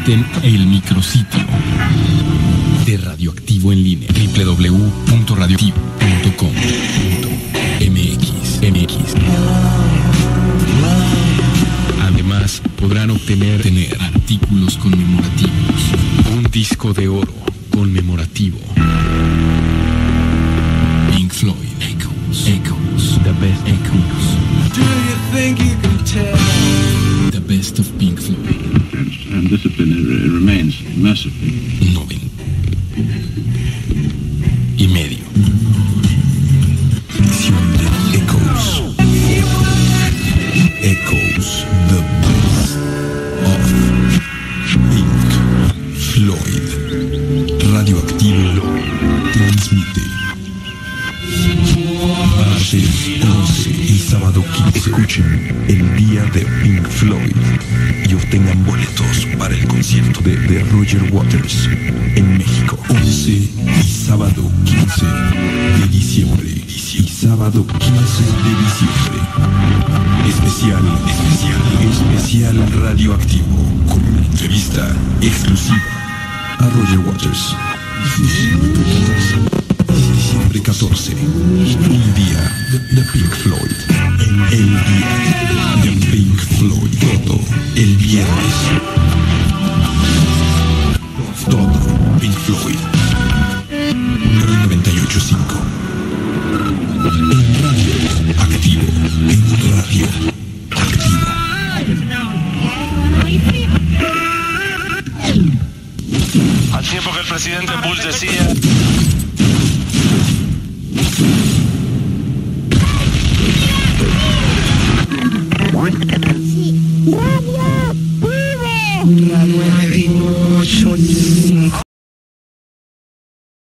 Visiten el micrositio de Radioactivo en línea, www.radioactivo.com.mx. Además, podrán obtener artículos conmemorativos, un disco de oro conmemorativo. Pink Floyd, Echoes, the best Echoes. Do you think you can tell? The best of Pink Floyd. And discipline remains merciful. 90 y medio. Edición de Echoes. Echoes, the best of Pink Floyd. Radioactivo transmite. Martes 11 y sábado 15. Escuchen el día de Pink Floyd y obtengan boletos para el concierto de Roger Waters en México. 11 y sábado 15 de diciembre. Y sábado 15 de diciembre. Especial radioactivo con una entrevista exclusiva a Roger Waters. Diciembre 14, un día de Pink Floyd. El día de Pink Floyd. Todo el viernes. Todo Pink Floyd. El 98.5. En radio activo. En radio activo. Al tiempo que el presidente Bush decía... Radio 98.5.